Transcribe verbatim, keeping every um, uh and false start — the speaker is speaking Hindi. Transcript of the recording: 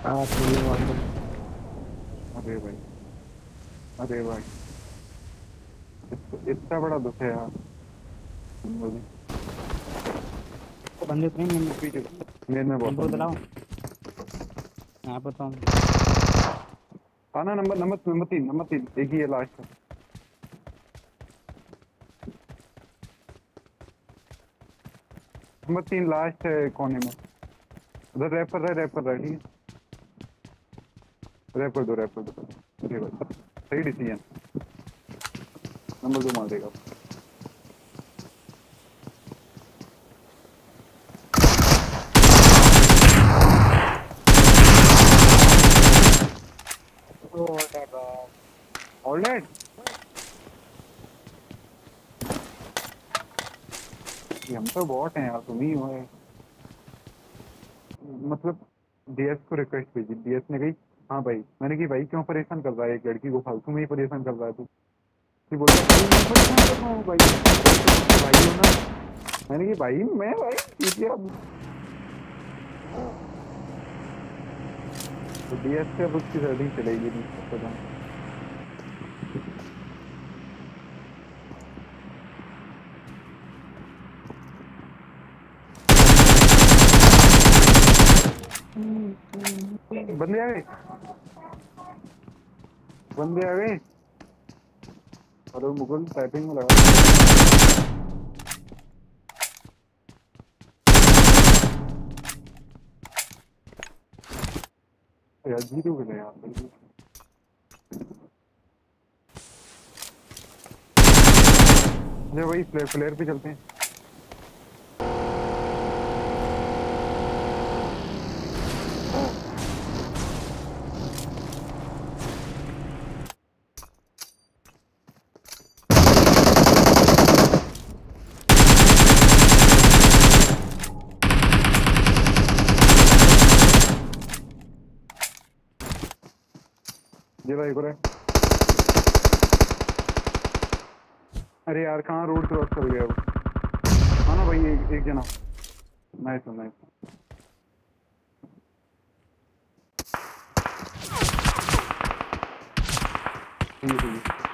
हाँ तो ये बात तो। अरे भाई, अरे भाई, इत- इतना बड़ा दुख है यार मुझे। तो बंदे उतरे मेन में। पीछे मेरे में बहुत टेम्पो बंदे दिलाओ। हैं। यहाँ पर तो हम। आना, नंबर नंबर नंबर तीन, नंबर तीन, एक ही है लास्ट। नंबर तीन लास्ट है कोने में। उधर रैप कर रहा है, रैप कर रहा है, ठीक है, रैप कर दो, रैप कर दो। अरे भाई, सही डिसीजन। नंबर दो मार देगा। ऑलराइट। ये हम तो बॉट हैं यार, तुम ही हो। मतलब डीएस को रिक्वेस्ट भेजी, डीएस ने कही हाँ भाई। मैंने कि भाई क्यों परेशान कर रहा है एक लड़की को, फालतू में ही परेशान कर रहा है तू। फिर बोलता है भाई मैं परेशान कर रहा हूँ भाई, तुम तो सबके भाई हो ना। मैंने कि भाई मैं भाई ठीक है अब। तो डीएस से अब उसकी सेटिंग चलेगी नहीं, पता नहीं। बंदे आ गए, बंदे आ गए। और मुगल टाइपिंग में लगा। यार जीरो गए यार। अरे वही फ्लेयर फ्लेयर पे चलते हैं। ये भाई को। अरे यार कहाँ रोड क्रॉस कर गया वो। हाँ ना भाई, एक, एक जना। Nice nice. ठीक है, ठीक है।